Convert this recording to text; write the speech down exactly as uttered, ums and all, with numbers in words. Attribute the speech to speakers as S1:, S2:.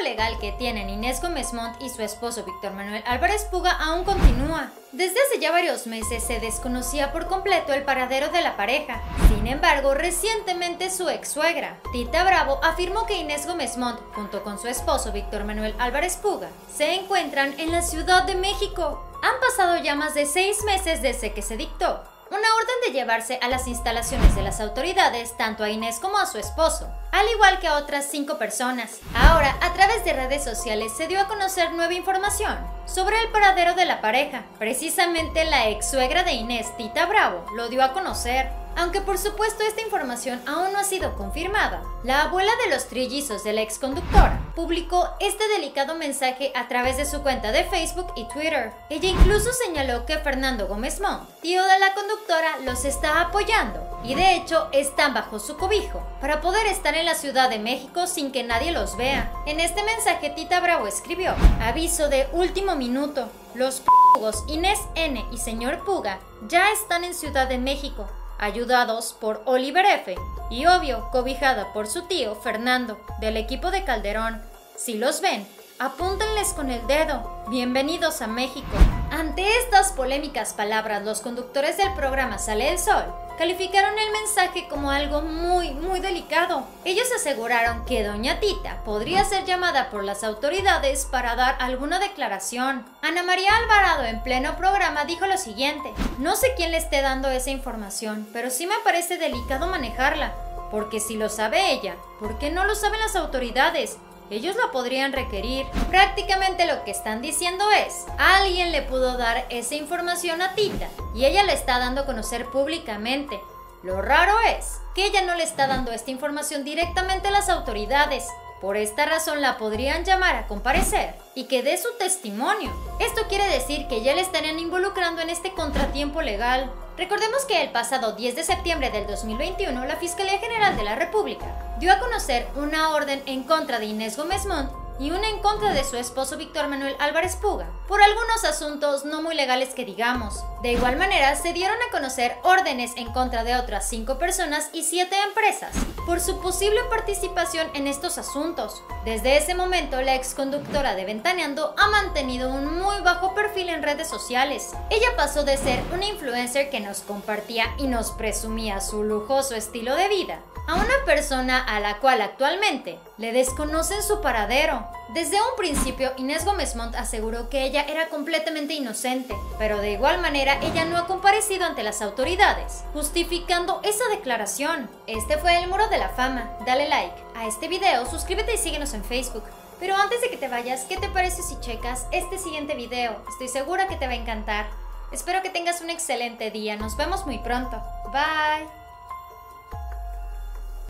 S1: legal que tienen Inés Gómez Montt y su esposo Víctor Manuel Álvarez Puga aún continúa. Desde hace ya varios meses se desconocía por completo el paradero de la pareja. Sin embargo, recientemente su ex suegra, Tita Bravo, afirmó que Inés Gómez Montt, junto con su esposo Víctor Manuel Álvarez Puga, se encuentran en la Ciudad de México. Han pasado ya más de seis meses desde que se dictó una orden de llevarse a las instalaciones de las autoridades tanto a Inés como a su esposo, al igual que a otras cinco personas. Ahora, a través de redes sociales se dio a conocer nueva información sobre el paradero de la pareja. Precisamente la ex suegra de Inés, Tita Bravo, lo dio a conocer. Aunque por supuesto esta información aún no ha sido confirmada, la abuela de los trillizos de la ex conductora publicó este delicado mensaje a través de su cuenta de Facebook y Twitter. Ella incluso señaló que Fernando Gómez Montt, tío de la conductora, los está apoyando y de hecho están bajo su cobijo para poder estar en la Ciudad de México sin que nadie los vea. En este mensaje Tita Bravo escribió: aviso de último minuto, los pugos Inés N y señor Puga ya están en Ciudad de México, ayudados por Oliver F. y obvio cobijada por su tío Fernando del equipo de Calderón. Si los ven, apúntenles con el dedo. Bienvenidos a México. Ante estas polémicas palabras, los conductores del programa Sale el Sol calificaron el mensaje como algo muy, muy delicado. Ellos aseguraron que doña Tita podría ser llamada por las autoridades para dar alguna declaración. Ana María Alvarado, en pleno programa, dijo lo siguiente: no sé quién le esté dando esa información, pero sí me parece delicado manejarla, porque si lo sabe ella, ¿por qué no lo saben las autoridades? Ellos la podrían requerir. Prácticamente lo que están diciendo es: alguien le pudo dar esa información a Tita y ella la está dando a conocer públicamente. Lo raro es que ella no le está dando esta información directamente a las autoridades. Por esta razón la podrían llamar a comparecer y que dé su testimonio. Esto quiere decir que ya le estarían involucrando en este contratiempo legal. Recordemos que el pasado diez de septiembre del dos mil veintiuno, la Fiscalía General de la República dio a conocer una orden en contra de Inés Gómez Montt y una en contra de su esposo Víctor Manuel Álvarez Puga, por algunos asuntos no muy legales que digamos. De igual manera, se dieron a conocer órdenes en contra de otras cinco personas y siete empresas por su posible participación en estos asuntos. Desde ese momento, la exconductora de Ventaneando ha mantenido un muy bajo perfil en redes sociales. Ella pasó de ser una influencer que nos compartía y nos presumía su lujoso estilo de vida a una persona a la cual actualmente le desconocen su paradero. Desde un principio, Inés Gómez Montt aseguró que ella era completamente inocente, pero de igual manera ella no ha comparecido ante las autoridades, justificando esa declaración. Este fue el Muro de la Fama. Dale like a este video, suscríbete y síguenos en Facebook. Pero antes de que te vayas, ¿qué te parece si checas este siguiente video? Estoy segura que te va a encantar. Espero que tengas un excelente día. Nos vemos muy pronto. Bye.